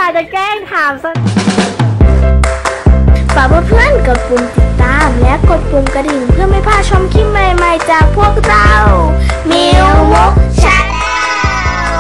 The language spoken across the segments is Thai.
ส่าห์จะแกล้งถามซะฝากเพื่อนๆกดปุ่มติดตามและกดปุ่มกระดิ่งเพื่อไม่พลาดชมคลิปใหม่ๆจากพวกเรามิวมุกชาแนล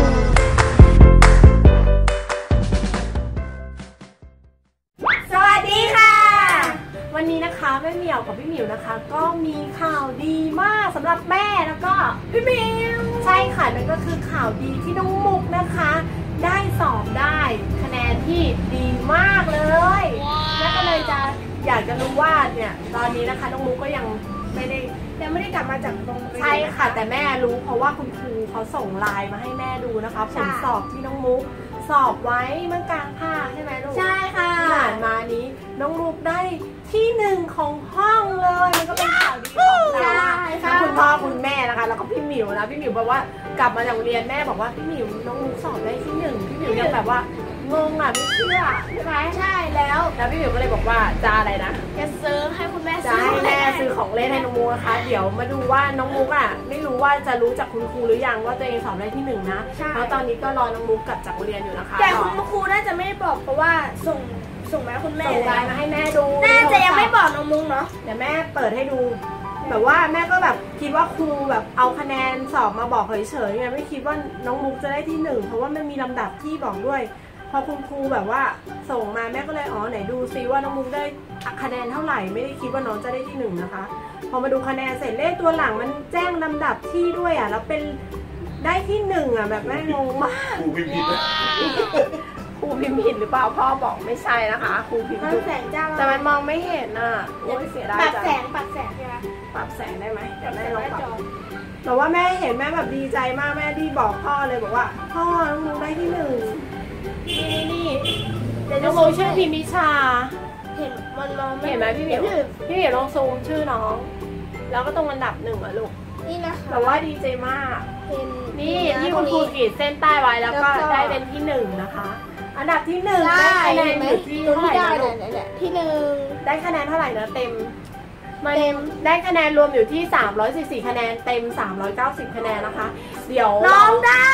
สวัสดีค่ะวันนี้นะคะแม่เหมียวกับพี่หมิวนะคะก็มีข่าวดีมากสำหรับแม่แล้วก็พี่หมิวใช่ค่ะนั่นก็คือข่าวดีที่น้องมุกนะคะได้สอบได้คะแนนที่ดีมากเลยแม่ก็เลยจะอยากจะรู้ว่าเนี่ยตอนนี้นะคะน้องมุกก็ยังไม่ได้กลับมาจากโรงเรียนใช่ค่ะแต่แม่รู้เพราะว่าคุณครูเขาส่งไลน์มาให้แม่ดูนะคะผลสอบที่น้องมุกสอบไว้เมื่อกลางภาคใช่ไหมลูกใช่ค่ะที่ผ่านมานี้น้องมุกได้ที่1ของห้องเลยมันก็เป็นข่าวดีของเราทั้งคุณพ่อคุณแม่นะคะแล้วก็พี่หมิวนะพี่หมิวบอกว่ากลับมาจากเรียนแม่บอกว่าพี่หมิวน้องมุกสอบได้ที่1พี่หมิวยังแบบว่างงอ่ะไม่เชื่อใช่ไหมใช่แล้วพี่หมิวก็เลยบอกว่าจะอะไรนะจะซื้อให้คุณแม่จะให้แม่ซื้อของเล่นให้น้องมุกนะคะเดี๋ยวมาดูว่าน้องมุกอ่ะไม่รู้ว่าจะรู้จากคุณครูหรือยังว่าตัวเองสอบได้ที่1นะแล้วตอนนี้ก็รอน้องมุกกลับจากเรียนอยู่นะคะแต่คุณครูน่าจะไม่ได้บอกเพราะว่าส่งมาคุณแม่ส่งไลน์มาให้แม่ดูน่าจะยังไม่บอกน้องมุกเนาะเดี๋ยวแม่เปิดให้ดูแบบว่าแม่ก็แบบคิดว่าครูแบบเอาคะแนนสอบมาบอกเฉยๆไงไม่คิดว่าน้องมุกจะได้ที่1เพราะว่ามันมีลำดับที่บอกด้วยพอคุณครูแบบว่าส่งมาแม่ก็เลยไหนดูซิว่าน้องมุกได้คะแนนเท่าไหร่ไม่ได้คิดว่าน้องจะได้ที่1นะคะพอมาดูคะแนนเสร็จเลขตัวหลังมันแจ้งลำดับที่ด้วยอ่ะแล้วเป็นได้ที่1อ่ะแบบแม่งงมากครูพิมพ์ผิดครูพิมพ์ผิดหรือเปล่าพ่อบอกไม่ใช่นะคะครูพิมพ์ถูกแต่มันมองไม่เห็นอ่ะโอ้ยเสียดายจังปรับแสงใช่ไหมปรับแสงได้ไหมเดี๋ยวแม่ลองปรับแต่ว่าแม่เห็นแม่แบบดีใจมากแม่ดีบอกพ่อเลยบอกว่าพ่อน้องมุกได้ที่1นี่เดี๋ยวน้องมุกชื่อพิมพิชาเห็นมันมองเห็นไหมพี่เหมียวลองซูมชื่อน้องแล้วก็ตรงอันดับ1อ่ะลูกนี่นะคะแต่ว่าดีใจมากนี่ที่คุณครูขีดเส้นใต้ไว้แล้วก็ได้เป็นที่1นะคะอันดับที่1ได้คะแนนอยู่ที่เท่าไหร่นะลูกที่1 ได้คะแนนเท่าไหร่นะเต็มได้คะแนนรวมอยู่ที่314คะแนนเต็ม390คะแนนนะคะเดี๋ยวน้องได้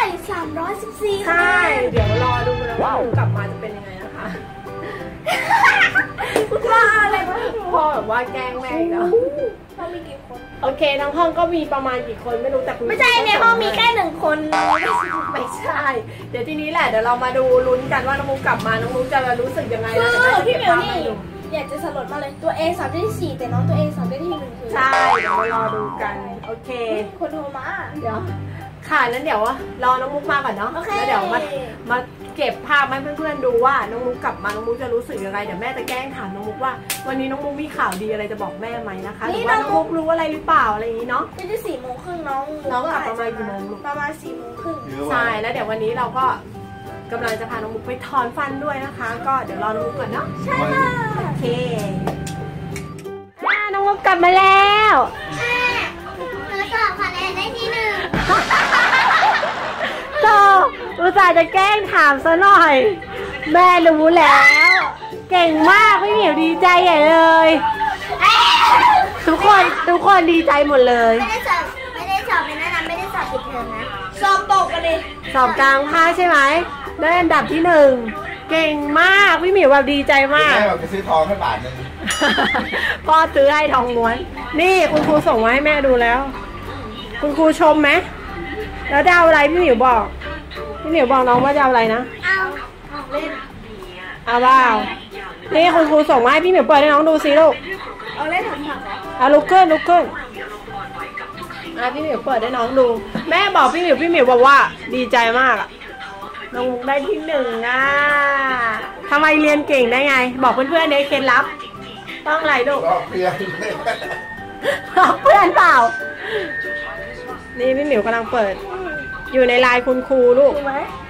314 ใช่เดี๋ยวรอดูนะว่ากลับมาจะเป็นยังไงนะคะว่าอะไรวะพ่อแบบว่าแกล้งแม่อีกแล้วห้องมีกี่คนโอเคทั้งห้องก็มีประมาณกี่คนไม่รู้แต่ไม่ใช่ในห้องมีแค่1คนไม่ใช่เดี๋ยวทีนี้แหละเดี๋ยวเรามาดูลุ้นกันว่าน้องมุกกลับมาน้องมุกจะรู้สึกยังไงนะพี่เหมียวนี่อยากจะสลดมาเลยตัว A สอบได้ที่4แต่น้องตัว A สอบได้ที่1คือใช่เดี๋ยวรอดูกันโอเคคนโทรมาเดี๋ยวค่ะนั้นเดี๋ยวรอน้องมุกมาก่อนเนาะแล้วเดี๋ยวมาเก็บภาพให้เพื่อนๆดูว่าน้องมุกกลับมาน้องมุกจะรู้สึกยังไงเดี๋ยวแม่จะแกล้งถามน้องมุกว่าวันนี้น้องมุกมีข่าวดีอะไรจะบอกแม่ไหมนะคะหรือว่าน้องมุกรู้อะไรหรือเปล่าอะไรอย่างนี้เนาะไม่ได้4:30น้องกลับประมาณกี่โมงลูกประมาณ4:30 ใช่แล้วเดี๋ยววันนี้เราก็กำลังจะพาน้องมุกไปถอนฟันด้วยนะคะก็เดี๋ยวรอน้องมุกก่อนเนาะใช่ค่ะโอเคน้องมุกกลับมาแล้วหนูสอบคะแนนได้ที่1 โตอุตส่าห์จะแกล้งถามซะหน่อยแม่รู้แล้วเก่งมากพี่เหมียวดีใจใหญ่เลยทุกคนดีใจหมดเลยไม่ได้สอบเป็นนั้นไม่ได้สอบปิดเทอมนะสอบตกกันเลยสอบกลางภาคใช่ไหมได้อันดับที่1เก่งมากพี่เหมียวแบบดีใจมากแม่แบบไปซื้อทองให้บาทนึงพ่อซื้อให้ทองม้วนนี่คุณครูส่งมาให้แม่ดูแล้วคุณครูชมไหมแล้วจะเอาอะไรพี่เหมียวบอกน้องว่าจะเอาอะไรนะเล่นเอาเปล่านี่คุณครูส่งมาให้พี่เหมียวเปิดให้น้องดูสิลูกเอาเล่นถังเหรอลุกขึ้นพี่เหมียวเปิดให้น้องดูแม่บอกพี่เหมียวบอกว่าดีใจมากอะน้องมุกได้ที่1อ่ะทำไมเรียนเก่งได้ไงบอกเพื่อนๆเนี่ยเคล็ดลับต้องอะไรลูกเพื่อนเปล่านี่พี่เหมียวกำลังเปิดอยู่ในไลน์คุณครูลูก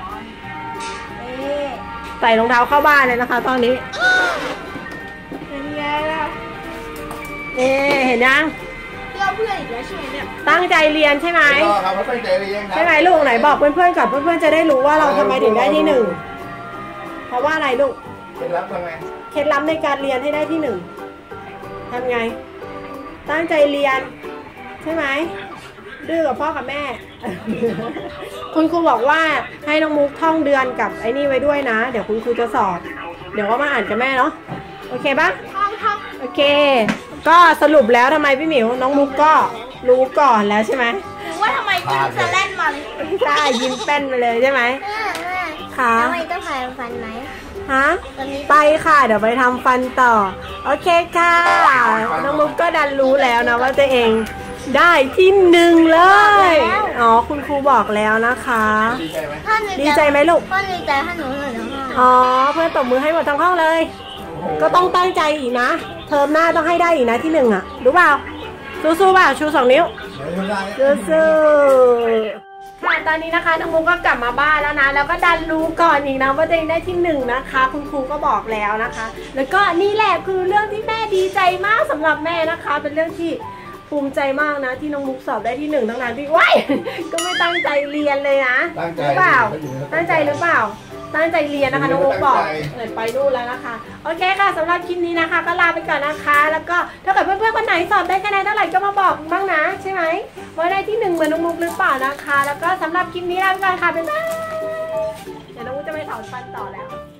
ใส่รองเท้าเข้าบ้านเลยนะคะตอนนี้เป็นไงล่ะเห็นยังเพื่อนอีกแล้วใช่ไหมเนี่ยตั้งใจเรียนใช่ไหมตั้งใจเรียนใช่ไหมลูกไหนบอกเพื่อนๆกับเพื่อนๆจะได้รู้ว่าเราทำไมถึงได้ที่1เพราะว่าอะไรลูกเคล็ดลับทำไงเคล็ดลับในการเรียนให้ได้ที่1ทำไงตั้งใจเรียนใช่ไหมดื้อกับพ่อกับแม่ คุณครูบอกว่าให้น้องมุกท่องเดือนกับไอ้นี่ไว้ด้วยนะเดี๋ยวคุณครูจะสอบเดี๋ยวก็มาอ่านกับแม่เนาะโอเคปะโอเคก็สรุปแล้วทำไมพี่หมิวน้องมุกก็รู้ก่อนแล้วใช่ไหมว่าทำไมจิ้งจะเล่นมันใช่ยิ้มเต้นไปเลยใช่ไหมค่ะทำไมต้องผ่านฟันไหมฮะตอนนี้ไปค่ะเดี๋ยวไปทำฟันต่อโอเคค่ะน้องมุกก็ดันรู้แล้วนะว่าตัวเองได้ที่หนึ่งเลยอ๋อคุณครูบอกแล้วนะคะดีใจไหมพ่อหนูดีใจไหมลูกพ่อดีใจถ้าหนูหนูทั้งห้องอ๋อเพื่อนตบมือให้หมดทั้งห้องเลย ก็ต้องตั้งใจอีกนะเทอมหน้าต้องให้ได้อีกนะที่หนึ่งอ่ะรู้เปล่าสู้ๆเปล่าชู2 นิ้วเดี๋ยวทำได้สู้ๆค่ะตอนนี้นะคะน้องมุกก็กลับมาบ้านแล้วนะแล้วก็ดันรู้ก่อนอีกนะว่าตัวเองได้ที่หนึ่งนะคะ คุณครูก็บอกแล้วนะคะ แล้วก็นี่แหละคือเรื่องที่แม่ดีใจมากสำหรับแม่นะคะ เป็นเรื่องที่ภูมิใจมากนะที่น้องมุกสอบได้ที่หนึ่งทั้งนั้นที่ว้ายก็ไม่ตั้งใจเรียนเลยนะตั้งใจหรือเปล่าตั้งใจหรือเปล่าตั้งใจเรียนนะคะน้องมุกบอกไปนู่นแล้วนะคะโอเคค่ะสำหรับคลิปนี้นะคะก็ลาไปก่อนนะคะ แล้วก็ถ้าเกิดเพื่อนๆคนไหนสอบได้คะแนนเท่าไหร่ก็มาบอกบ้างนะใช่ไหมว่าได้ที่หนึ่งเหมือนน้องมุกหรือเปล่านะคะ แล้วก็สำหรับคลิปนี้ลาไปก่อนค่ะบ๊ายบายเดี๋ยวน้องมุกจะไปถอนฟันต่อแล้ว